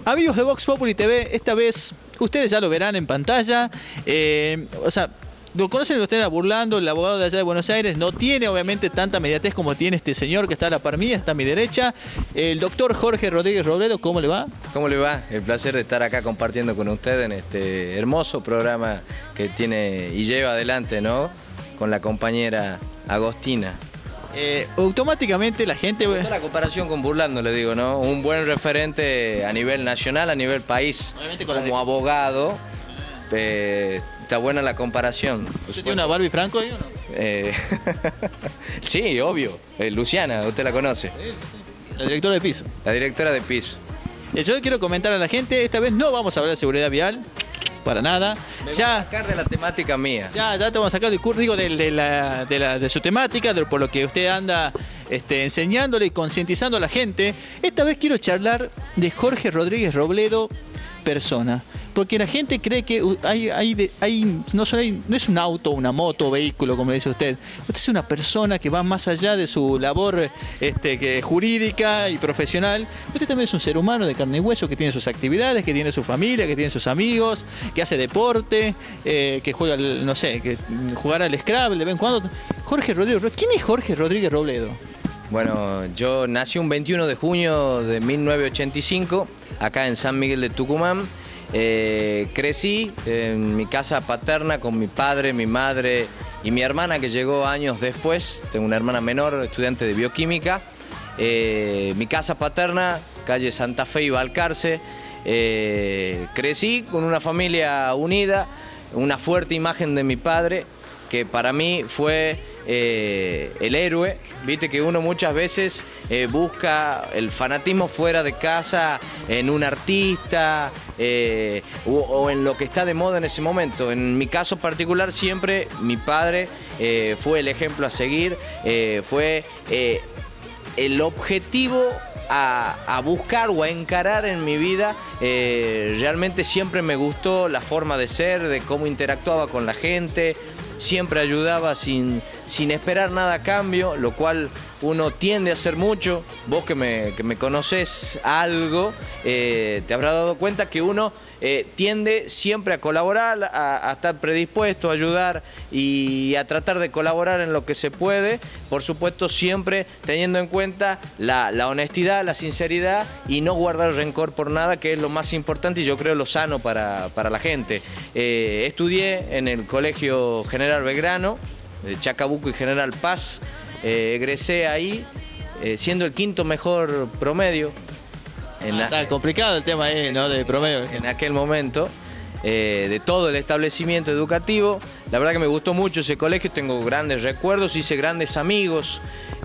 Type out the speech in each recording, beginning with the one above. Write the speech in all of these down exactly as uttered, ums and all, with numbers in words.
Amigos de Vox Populi T V, esta vez ustedes ya lo verán en pantalla. Eh, o sea, lo conocen ustedes burlando, el abogado de allá de Buenos Aires. No tiene obviamente tanta mediatez como tiene este señor que está a la par mía, está a mi derecha. El doctor Jorge Rodríguez Robledo, ¿cómo le va? ¿Cómo le va? El placer de estar acá compartiendo con usted en este hermoso programa que tiene y lleva adelante, ¿no? Con la compañera Agostina. Eh, automáticamente la gente... Me gustó la comparación con Burlando, le digo, ¿no? Un buen referente a nivel nacional, a nivel país. Obviamente con como la... abogado, eh, está buena la comparación. ¿Usted tiene una Barbie Franco ahí o no? Eh, sí, obvio. Eh, Luciana, usted la conoce. La directora de piso. La directora de piso. Eh, yo quiero comentar a la gente, esta vez no vamos a hablar de seguridad vial. Para nada. Me ya, voy a sacar de la temática mía. Ya, ya te vamos a sacar del curso, digo, de, de, la, de, la, de su temática, de, por lo que usted anda este, enseñándole y concientizando a la gente. Esta vez quiero charlar de Jorge Rodríguez Robledo, persona. Porque la gente cree que hay, hay, de, hay, no, hay, no es un auto, una moto, vehículo, como dice usted. Usted es una persona que va más allá de su labor este, que, jurídica y profesional. Usted también es un ser humano de carne y hueso que tiene sus actividades, que tiene su familia, que tiene sus amigos, que hace deporte, eh, que juega, no sé, que jugar al Scrabble de vez en cuando. Jorge Rodríguez Robledo. ¿Quién es Jorge Rodríguez Robledo? Bueno, yo nací un veintiuno de junio de mil novecientos ochenta y cinco, acá en San Miguel de Tucumán. Eh, crecí en mi casa paterna con mi padre, mi madre y mi hermana que llegó años después. Tengo una hermana menor, estudiante de bioquímica. Eh, mi casa paterna, calle Santa Fe y Balcarce. Eh, crecí con una familia unida, una fuerte imagen de mi padre, que para mí fue eh, el héroe. Viste que uno muchas veces eh, busca el fanatismo fuera de casa en un artista eh, o, o en lo que está de moda en ese momento. En mi caso particular siempre mi padre eh, fue el ejemplo a seguir, eh, fue eh, el objetivo A, a buscar o a encarar en mi vida. Eh, realmente siempre me gustó la forma de ser, de cómo interactuaba con la gente, siempre ayudaba sin, sin esperar nada a cambio, lo cual uno tiende a hacer mucho. Vos que me, que me conocés algo, eh, te habrás dado cuenta que uno eh, tiende siempre a colaborar, a, a estar predispuesto a ayudar y a tratar de colaborar en lo que se puede, por supuesto siempre teniendo en cuenta la, la honestidad, la sinceridad y no guardar rencor por nada, que es lo más importante y yo creo lo sano para, para la gente. Eh, estudié en el Colegio General Belgrano, de Chacabuco y General Paz. Eh, egresé ahí eh, siendo el quinto mejor promedio. En ah, está complicado el tema ahí, ¿no? De promedio. En aquel momento, eh, de todo el establecimiento educativo. La verdad que me gustó mucho ese colegio, tengo grandes recuerdos, hice grandes amigos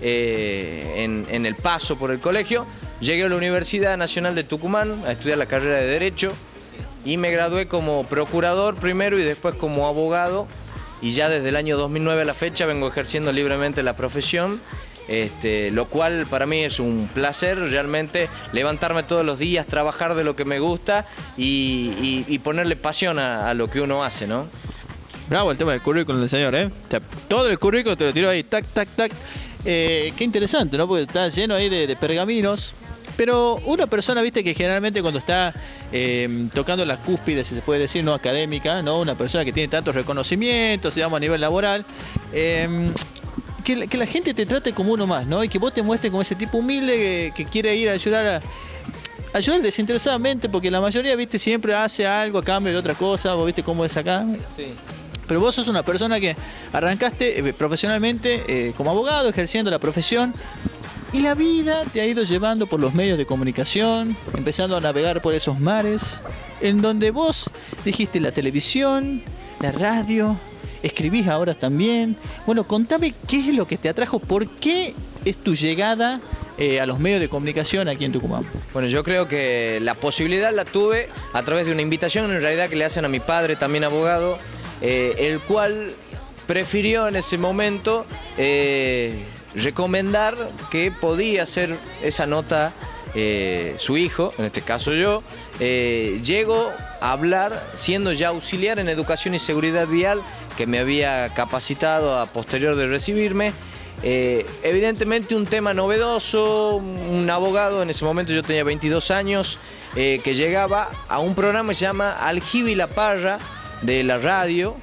eh, en, en el paso por el colegio. Llegué a la Universidad Nacional de Tucumán a estudiar la carrera de Derecho y me gradué como procurador primero y después como abogado. Y ya desde el año dos mil nueve a la fecha vengo ejerciendo libremente la profesión, este, lo cual para mí es un placer realmente levantarme todos los días, trabajar de lo que me gusta y, y, y ponerle pasión a, a lo que uno hace, ¿no? Bravo el tema del currículum del señor, ¿eh? O sea, todo el currículum te lo tiro ahí, tac, tac, tac. Eh, qué interesante, ¿no? Porque está lleno ahí de, de pergaminos. Pero una persona, viste, que generalmente cuando está eh, tocando la cúspide, si se puede decir, no académica, ¿no? Una persona que tiene tantos reconocimientos, digamos, a nivel laboral, eh, que, que la gente te trate como uno más, ¿no? Y que vos te muestres como ese tipo humilde que, que quiere ir a ayudar a... ayudar desinteresadamente, porque la mayoría, viste, siempre hace algo a cambio de otra cosa. Vos viste cómo es acá. Sí. Pero vos sos una persona que arrancaste eh, profesionalmente eh, como abogado, ejerciendo la profesión. Y la vida te ha ido llevando por los medios de comunicación, empezando a navegar por esos mares, en donde vos dijiste la televisión, la radio, escribís ahora también. Bueno, contame qué es lo que te atrajo, por qué es tu llegada eh, a los medios de comunicación aquí en Tucumán. Bueno, yo creo que la posibilidad la tuve a través de una invitación en realidad que le hacen a mi padre, también abogado, eh, el cual prefirió en ese momento eh, recomendar que podía hacer esa nota eh, su hijo, en este caso yo. Eh, llego a hablar siendo ya auxiliar en educación y seguridad vial, que me había capacitado a posterior de recibirme, Eh, evidentemente un tema novedoso, un abogado, en ese momento yo tenía veintidós años, eh, que llegaba a un programa que se llama Aljibe y la Parra de la radio.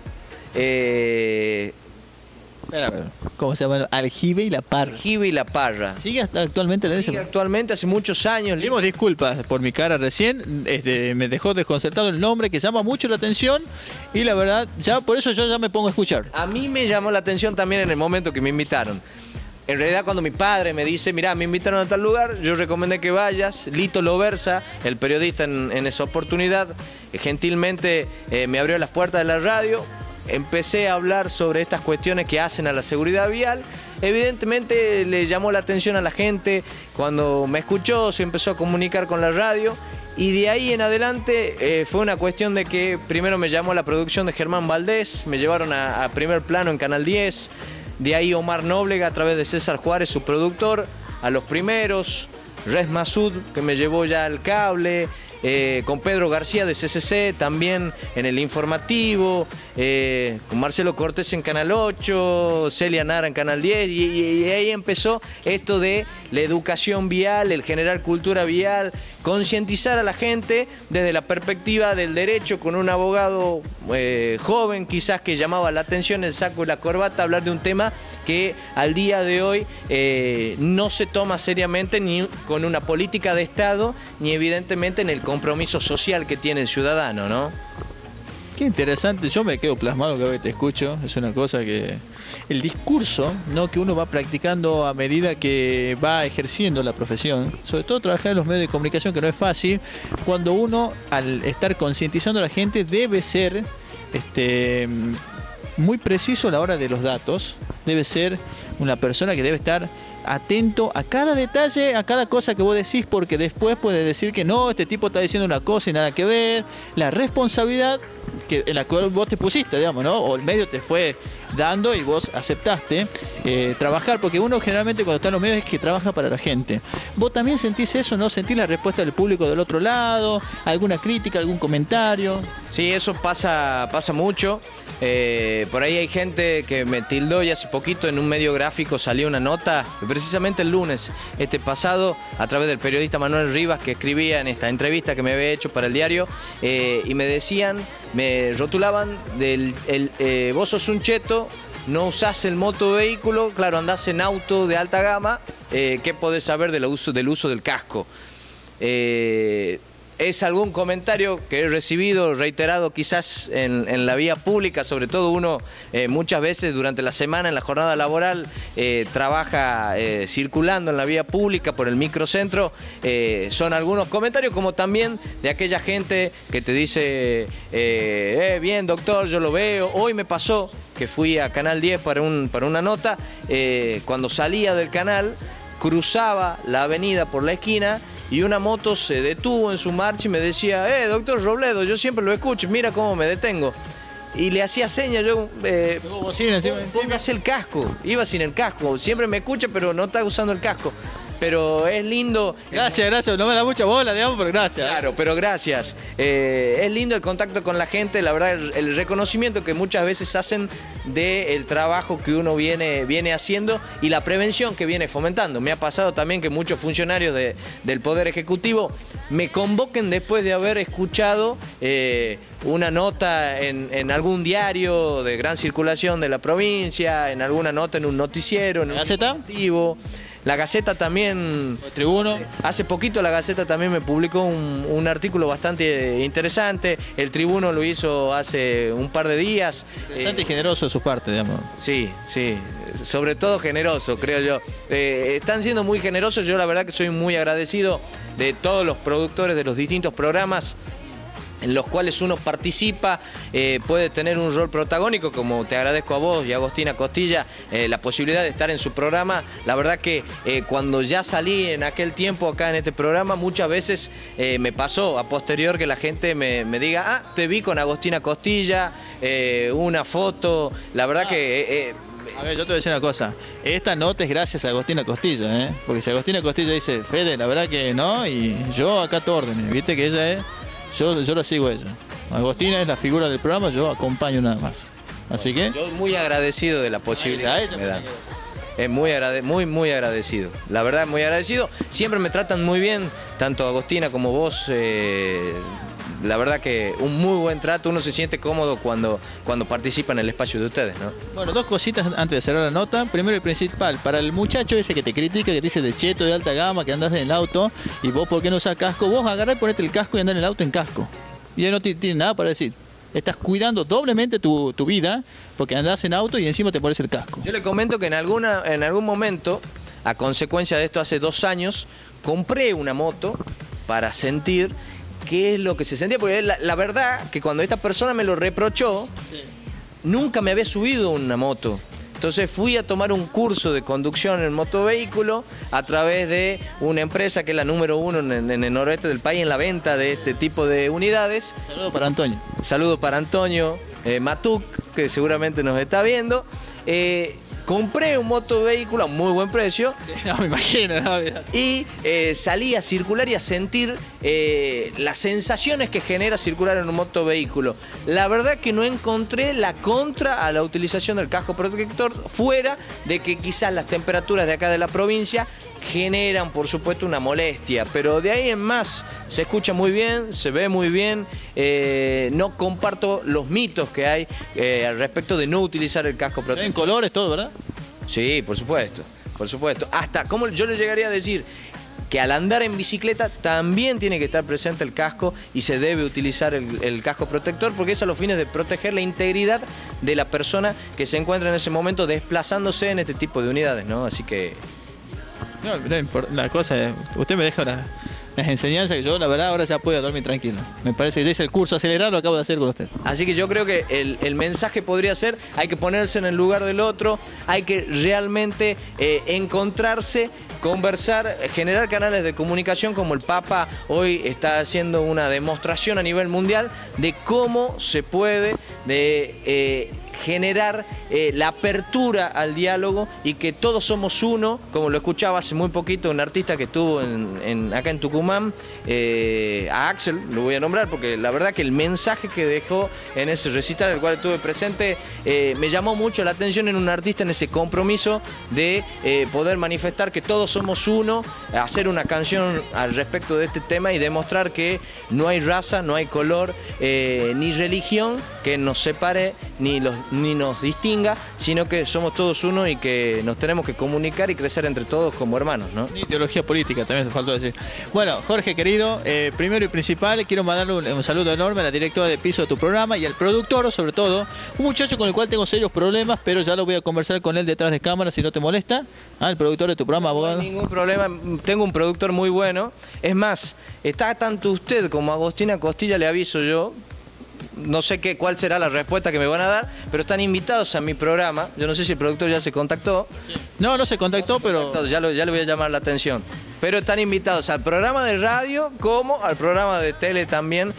Eh, ¿Cómo se llama? Aljibe y la Parra. Aljibe y la Parra. ¿Sigue hasta actualmente en ese? Sí, actualmente, hace muchos años. Pedimos disculpas por mi cara recién, este, me dejó desconcertado el nombre que llama mucho la atención y la verdad, ya por eso yo ya me pongo a escuchar. A mí me llamó la atención también en el momento que me invitaron. En realidad cuando mi padre me dice, mirá, me invitaron a tal lugar, yo recomendé que vayas. Lito Loversa, el periodista en, en esa oportunidad, eh, gentilmente eh, me abrió las puertas de la radio. Empecé a hablar sobre estas cuestiones que hacen a la seguridad vial. Evidentemente le llamó la atención a la gente. Cuando me escuchó se empezó a comunicar con la radio. Y de ahí en adelante eh, fue una cuestión de que primero me llamó la producción de Germán Valdés. Me llevaron a, a primer plano en Canal diez. De ahí Omar Nóblega a través de César Juárez, su productor, a los primeros. Res Masud, que me llevó ya al cable. Eh, con Pedro García de C C C, también en el informativo, eh, con Marcelo Cortés en Canal ocho, Celia Nara en Canal diez, y, y, y ahí empezó esto de la educación vial, el generar cultura vial, concientizar a la gente desde la perspectiva del derecho, con un abogado eh, joven quizás que llamaba la atención, el saco y la corbata, hablar de un tema que al día de hoy eh, no se toma seriamente ni con una política de Estado, ni evidentemente en el compromiso social que tiene el ciudadano, ¿no? Qué interesante, yo me quedo plasmado cada vez que te escucho, es una cosa que... El discurso, ¿no?, que uno va practicando a medida que va ejerciendo la profesión, sobre todo trabajar en los medios de comunicación, que no es fácil, cuando uno, al estar concientizando a la gente, debe ser este, muy preciso a la hora de los datos, debe ser una persona que debe estar atento a cada detalle, a cada cosa que vos decís, porque después puede decir que no, este tipo está diciendo una cosa y nada que ver. La responsabilidad que, en la cual vos te pusiste, digamos, ¿no? O el medio te fue dando y vos aceptaste eh, trabajar, porque uno generalmente cuando está en los medios es que trabaja para la gente. ¿Vos también sentís eso, no? ¿Sentís la respuesta del público del otro lado? ¿Alguna crítica, algún comentario? Sí, eso pasa, pasa mucho. Eh, por ahí hay gente que me tildó, y hace poquito en un medio gráfico salió una nota, precisamente el lunes este pasado, a través del periodista Manuel Rivas, que escribía en esta entrevista que me había hecho para el diario, eh, y me decían, me rotulaban, del, el, eh, vos sos un cheto, no usás el motovehículo, claro, andás en auto de alta gama, eh, ¿qué podés saber del uso, del uso del casco? Eh, Es algún comentario que he recibido, reiterado quizás en, en la vía pública, sobre todo uno eh, muchas veces durante la semana, en la jornada laboral, eh, trabaja eh, circulando en la vía pública por el microcentro. Eh, son algunos comentarios, como también de aquella gente que te dice, eh, eh, bien doctor, yo lo veo. Hoy me pasó que fui a Canal diez para, un, para una nota, eh, cuando salía del canal, cruzaba la avenida por la esquina, y una moto se detuvo en su marcha y me decía, eh, doctor Robledo, yo siempre lo escucho, mira cómo me detengo. Y le hacía señas, yo, eh, póngase el casco, iba sin el casco, siempre me escucha pero no está usando el casco. Pero es lindo... Gracias, gracias, no me da mucha bola, digamos, pero gracias. Claro, pero gracias. Eh, es lindo el contacto con la gente, la verdad, el, el reconocimiento que muchas veces hacen del trabajo que uno viene, viene haciendo y la prevención que viene fomentando. Me ha pasado también que muchos funcionarios de, del Poder Ejecutivo me convoquen después de haber escuchado eh, una nota en, en algún diario de gran circulación de la provincia, en alguna nota en un noticiero, en un informativo. La Gaceta también, el Tribuno. Hace poquito la Gaceta también me publicó un, un artículo bastante interesante. El Tribuno lo hizo hace un par de días. Interesante eh, y generoso de su parte, digamos. Sí, sí, sobre todo generoso, creo yo. Eh, están siendo muy generosos, yo la verdad que soy muy agradecido de todos los productores de los distintos programas en los cuales uno participa, eh, puede tener un rol protagónico, como te agradezco a vos y a Agostina Costilla, eh, la posibilidad de estar en su programa. La verdad que eh, cuando ya salí en aquel tiempo acá en este programa, muchas veces eh, me pasó a posterior que la gente me, me diga, ah, te vi con Agostina Costilla, eh, una foto, la verdad ah. que... Eh, eh, A ver, yo te voy a decir una cosa. Esta nota es gracias a Agostina Costilla, ¿eh? Porque si Agostina Costilla dice, Fede, la verdad que no, y yo acá te órdenes, viste que ella es... Yo, yo lo sigo a ella. Agostina es la figura del programa, yo acompaño nada más. Así que... Yo muy agradecido de la posibilidad a ella, que me dan. es muy, agrade muy, muy agradecido. La verdad, muy agradecido. Siempre me tratan muy bien, tanto Agostina como vos. Eh, la verdad que un muy buen trato, uno se siente cómodo cuando, cuando participa en el espacio de ustedes, ¿no? Bueno, dos cositas antes de cerrar la nota. Primero y principal, para el muchacho ese que te critica, que te dice de cheto, de alta gama, que andas en el auto, y vos por qué no usás casco, vos agarrá y ponete el casco y andá en el auto en casco. Y ya no tiene nada para decir. Estás cuidando doblemente tu, tu vida, porque andás en auto y encima te pones el casco. Yo le comento que en, alguna, en algún momento, a consecuencia de esto, hace dos años, compré una moto para sentir qué es lo que se sentía, porque la, la verdad que cuando esta persona me lo reprochó, sí, nunca me había subido una moto. Entonces fui a tomar un curso de conducción en motovehículo a través de una empresa que es la número uno en, en el noroeste del país en la venta de este tipo de unidades. Saludos para Antonio. Saludos para Antonio eh, Matuc, que seguramente nos está viendo. Eh, Compré un motovehículo a muy buen precio. No me imagino, no, y eh, salí a circular y a sentir eh, las sensaciones que genera circular en un motovehículo. La verdad que no encontré la contra a la utilización del casco protector, fuera de que quizás las temperaturas de acá de la provincia generan, por supuesto, una molestia, pero de ahí en más se escucha muy bien, se ve muy bien. Eh, no comparto los mitos que hay eh, al respecto de no utilizar el casco protector. En colores todo, ¿verdad? Sí, por supuesto, por supuesto. Hasta, como yo le llegaría a decir que al andar en bicicleta también tiene que estar presente el casco y se debe utilizar el, el casco protector, porque es a los fines de proteger la integridad de la persona que se encuentra en ese momento desplazándose en este tipo de unidades, ¿no? Así que... No, la cosa es, usted me deja la, las enseñanzas que yo, la verdad, ahora ya puedo dormir tranquilo. Me parece que ya hice el curso acelerado, lo acabo de hacer con usted. Así que yo creo que el, el mensaje podría ser, hay que ponerse en el lugar del otro, hay que realmente eh, encontrarse, conversar, generar canales de comunicación, como el Papa hoy está haciendo una demostración a nivel mundial de cómo se puede de, eh, generar eh, la apertura al diálogo y que todos somos uno, como lo escuchaba hace muy poquito un artista que estuvo en, en, acá en Tucumán, eh, a Axel, lo voy a nombrar porque la verdad que el mensaje que dejó en ese recital en el cual estuve presente eh, me llamó mucho la atención en un artista, en ese compromiso de eh, poder manifestar que todos somos uno, hacer una canción al respecto de este tema y demostrar que no hay raza, no hay color, eh, ni religión que nos separe ni los ni nos distinga, sino que somos todos uno y que nos tenemos que comunicar y crecer entre todos como hermanos, ¿no? Ideología política, también se faltó decir. Bueno, Jorge querido, eh, primero y principal, quiero mandarle un, un saludo enorme a la directora de piso de tu programa y al productor, sobre todo, un muchacho con el cual tengo serios problemas, pero ya lo voy a conversar con él detrás de cámara, si no te molesta. Ah, el productor de tu programa, abogado. No hay ningún problema, tengo un productor muy bueno. Es más, está tanto usted como Agostina Costilla, le aviso yo. No sé qué, cuál será la respuesta que me van a dar, pero están invitados a mi programa. Yo no sé si el productor ya se contactó. No, no se contactó, pero... Ya, lo, ya le voy a llamar la atención. Pero están invitados al programa de radio como al programa de tele también.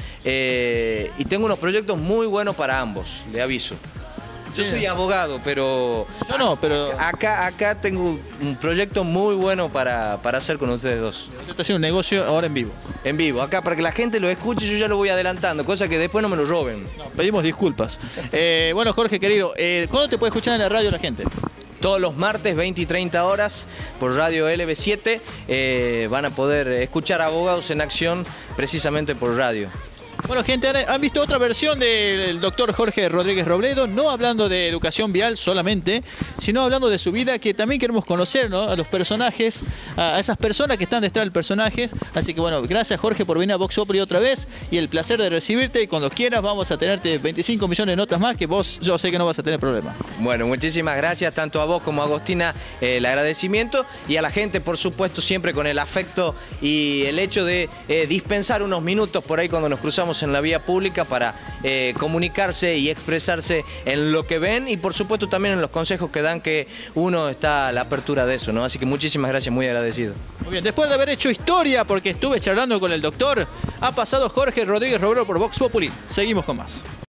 Eh, y tengo unos proyectos muy buenos para ambos, le aviso. Yo Sí. soy abogado, pero... Yo no, pero... Acá, acá tengo un proyecto muy bueno para, para hacer con ustedes dos. Yo estoy haciendo un negocio ahora en vivo. En vivo, acá para que la gente lo escuche, yo ya lo voy adelantando, cosa que después no me lo roben. No, pedimos disculpas. Eh, bueno, Jorge querido, eh, ¿cuándo te puede escuchar en la radio la gente? Todos los martes, veinte y treinta horas, por Radio L B siete, eh, van a poder escuchar Abogados en Acción precisamente por radio. Bueno, gente, han visto otra versión del doctor Jorge Rodríguez Robledo, no hablando de educación vial solamente, sino hablando de su vida, que también queremos conocer, ¿no? A los personajes, a esas personas que están detrás del personaje. Así que bueno, gracias Jorge por venir a Vox Populi otra vez y el placer de recibirte, y cuando quieras vamos a tenerte veinticinco millones de notas más, que vos yo sé que no vas a tener problema. Bueno, muchísimas gracias tanto a vos como a Agostina, eh, el agradecimiento, y a la gente, por supuesto, siempre con el afecto y el hecho de eh, dispensar unos minutos por ahí cuando nos cruzamos en la vía pública para eh, comunicarse y expresarse en lo que ven, y por supuesto también en los consejos que dan, que uno está a la apertura de eso, ¿no? Así que muchísimas gracias, muy agradecido. Muy bien, después de haber hecho historia, porque estuve charlando con el doctor, ha pasado Jorge Rodríguez Robledo por Vox Populi. Seguimos con más.